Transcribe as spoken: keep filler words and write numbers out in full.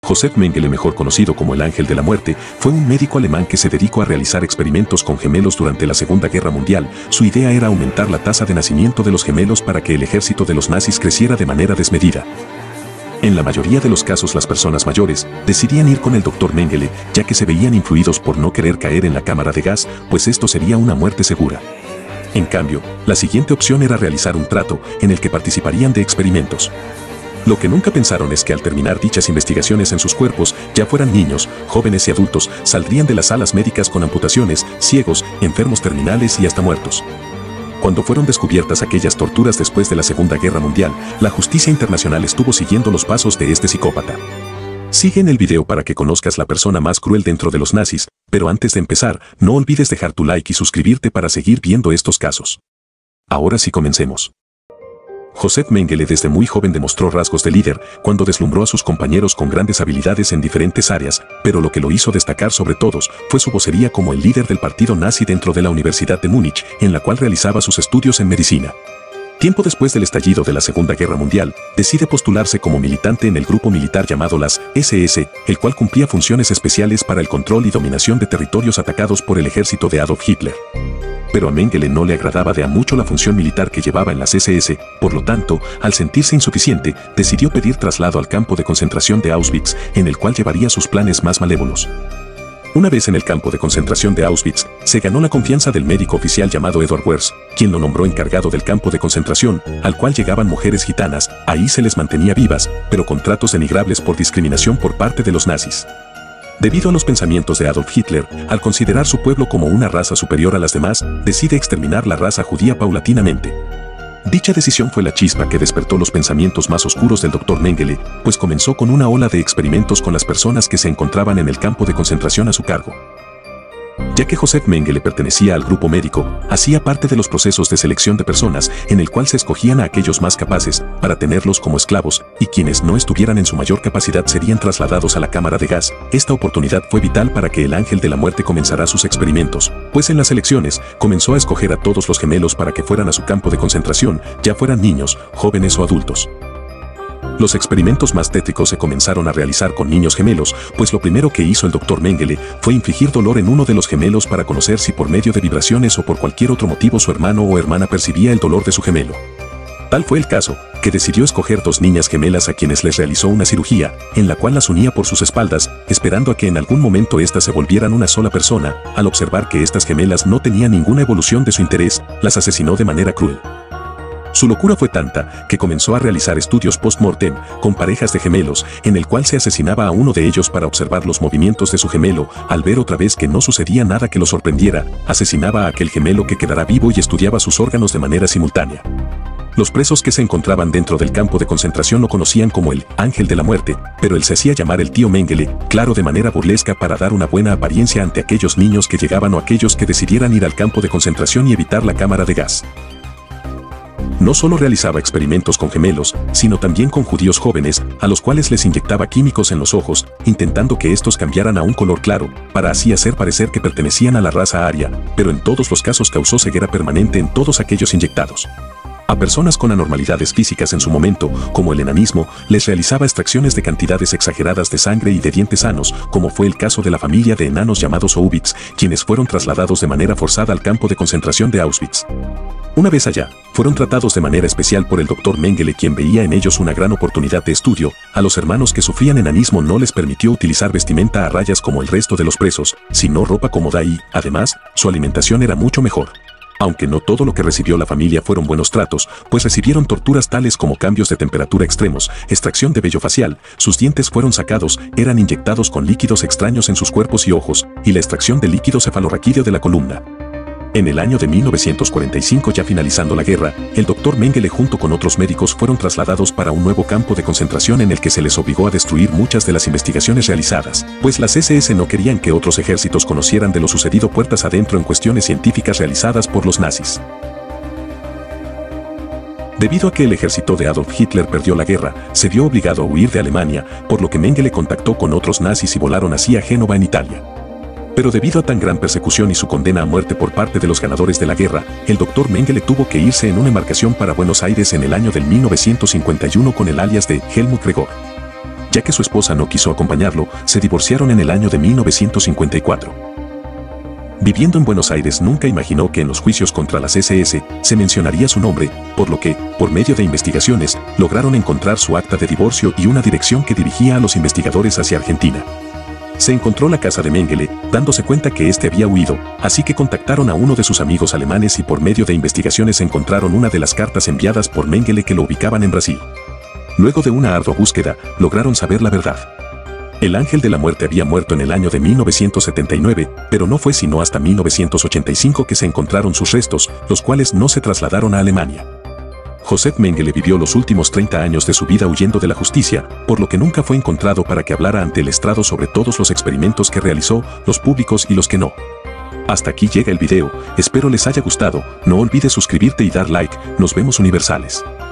Josef Mengele, mejor conocido como el Ángel de la Muerte, fue un médico alemán que se dedicó a realizar experimentos con gemelos durante la Segunda Guerra Mundial. Su idea era aumentar la tasa de nacimiento de los gemelos para que el ejército de los nazis creciera de manera desmedida. En la mayoría de los casos, las personas mayores decidían ir con el doctor Mengele, ya que se veían influidos por no querer caer en la cámara de gas, pues esto sería una muerte segura. En cambio, la siguiente opción era realizar un trato en el que participarían de experimentos. Lo que nunca pensaron es que al terminar dichas investigaciones en sus cuerpos, ya fueran niños, jóvenes y adultos, saldrían de las salas médicas con amputaciones, ciegos, enfermos terminales y hasta muertos. Cuando fueron descubiertas aquellas torturas después de la Segunda Guerra Mundial, la justicia internacional estuvo siguiendo los pasos de este psicópata. Sigue en el video para que conozcas la persona más cruel dentro de los nazis, pero antes de empezar, no olvides dejar tu like y suscribirte para seguir viendo estos casos. Ahora sí, comencemos. Josef Mengele desde muy joven demostró rasgos de líder cuando deslumbró a sus compañeros con grandes habilidades en diferentes áreas, pero lo que lo hizo destacar sobre todos fue su vocería como el líder del partido nazi dentro de la Universidad de Múnich, en la cual realizaba sus estudios en medicina. Tiempo después del estallido de la Segunda Guerra Mundial, decide postularse como militante en el grupo militar llamado las ese ese, el cual cumplía funciones especiales para el control y dominación de territorios atacados por el ejército de Adolf Hitler. Pero a Mengele no le agradaba de a mucho la función militar que llevaba en las ese ese, por lo tanto, al sentirse insuficiente, decidió pedir traslado al campo de concentración de Auschwitz, en el cual llevaría sus planes más malévolos. Una vez en el campo de concentración de Auschwitz, se ganó la confianza del médico oficial llamado Edward Wers, quien lo nombró encargado del campo de concentración, al cual llegaban mujeres gitanas. Ahí se les mantenía vivas, pero con tratos denigrables por discriminación por parte de los nazis. Debido a los pensamientos de Adolf Hitler, al considerar su pueblo como una raza superior a las demás, decide exterminar la raza judía paulatinamente. Dicha decisión fue la chispa que despertó los pensamientos más oscuros del doctor Mengele, pues comenzó con una ola de experimentos con las personas que se encontraban en el campo de concentración a su cargo. Ya que Josef Mengele pertenecía al grupo médico, hacía parte de los procesos de selección de personas en el cual se escogían a aquellos más capaces para tenerlos como esclavos, y quienes no estuvieran en su mayor capacidad serían trasladados a la cámara de gas. Esta oportunidad fue vital para que el Ángel de la Muerte comenzara sus experimentos, pues en las elecciones comenzó a escoger a todos los gemelos para que fueran a su campo de concentración, ya fueran niños, jóvenes o adultos. Los experimentos más tétricos se comenzaron a realizar con niños gemelos, pues lo primero que hizo el doctor Mengele fue infligir dolor en uno de los gemelos para conocer si por medio de vibraciones o por cualquier otro motivo su hermano o hermana percibía el dolor de su gemelo. Tal fue el caso, que decidió escoger dos niñas gemelas a quienes les realizó una cirugía, en la cual las unía por sus espaldas, esperando a que en algún momento éstas se volvieran una sola persona. Al observar que estas gemelas no tenían ninguna evolución de su interés, las asesinó de manera cruel. Su locura fue tanta que comenzó a realizar estudios post-mortem con parejas de gemelos, en el cual se asesinaba a uno de ellos para observar los movimientos de su gemelo. Al ver otra vez que no sucedía nada que lo sorprendiera, asesinaba a aquel gemelo que quedara vivo y estudiaba sus órganos de manera simultánea. Los presos que se encontraban dentro del campo de concentración lo conocían como el Ángel de la Muerte, pero él se hacía llamar el tío Mengele, claro, de manera burlesca para dar una buena apariencia ante aquellos niños que llegaban o aquellos que decidieran ir al campo de concentración y evitar la cámara de gas. No solo realizaba experimentos con gemelos, sino también con judíos jóvenes, a los cuales les inyectaba químicos en los ojos, intentando que estos cambiaran a un color claro, para así hacer parecer que pertenecían a la raza aria, pero en todos los casos causó ceguera permanente en todos aquellos inyectados. A personas con anormalidades físicas en su momento, como el enanismo, les realizaba extracciones de cantidades exageradas de sangre y de dientes sanos, como fue el caso de la familia de enanos llamados Aubitz, quienes fueron trasladados de manera forzada al campo de concentración de Auschwitz. Una vez allá, fueron tratados de manera especial por el doctor Mengele, quien veía en ellos una gran oportunidad de estudio. A los hermanos que sufrían enanismo no les permitió utilizar vestimenta a rayas como el resto de los presos, sino ropa cómoda y, además, su alimentación era mucho mejor. Aunque no todo lo que recibió la familia fueron buenos tratos, pues recibieron torturas tales como cambios de temperatura extremos, extracción de vello facial, sus dientes fueron sacados, eran inyectados con líquidos extraños en sus cuerpos y ojos, y la extracción de líquido cefalorraquídeo de la columna. En el año de mil novecientos cuarenta y cinco, ya finalizando la guerra, el doctor Mengele junto con otros médicos fueron trasladados para un nuevo campo de concentración en el que se les obligó a destruir muchas de las investigaciones realizadas, pues las ese ese no querían que otros ejércitos conocieran de lo sucedido puertas adentro en cuestiones científicas realizadas por los nazis. Debido a que el ejército de Adolf Hitler perdió la guerra, se vio obligado a huir de Alemania, por lo que Mengele contactó con otros nazis y volaron así a Génova en Italia. Pero debido a tan gran persecución y su condena a muerte por parte de los ganadores de la guerra, el doctor Mengele tuvo que irse en una embarcación para Buenos Aires en el año del mil novecientos cincuenta y uno con el alias de Helmut Gregor. Ya que su esposa no quiso acompañarlo, se divorciaron en el año de mil novecientos cincuenta y cuatro. Viviendo en Buenos Aires, nunca imaginó que en los juicios contra las ese ese se mencionaría su nombre, por lo que, por medio de investigaciones, lograron encontrar su acta de divorcio y una dirección que dirigía a los investigadores hacia Argentina. Se encontró la casa de Mengele, dándose cuenta que éste había huido, así que contactaron a uno de sus amigos alemanes y por medio de investigaciones encontraron una de las cartas enviadas por Mengele que lo ubicaban en Brasil. Luego de una ardua búsqueda, lograron saber la verdad. El ángel de la muerte había muerto en el año de mil novecientos setenta y nueve, pero no fue sino hasta mil novecientos ochenta y cinco que se encontraron sus restos, los cuales no se trasladaron a Alemania. Joseph Mengele vivió los últimos treinta años de su vida huyendo de la justicia, por lo que nunca fue encontrado para que hablara ante el estrado sobre todos los experimentos que realizó, los públicos y los que no. Hasta aquí llega el video, espero les haya gustado, no olvides suscribirte y dar like, nos vemos universales.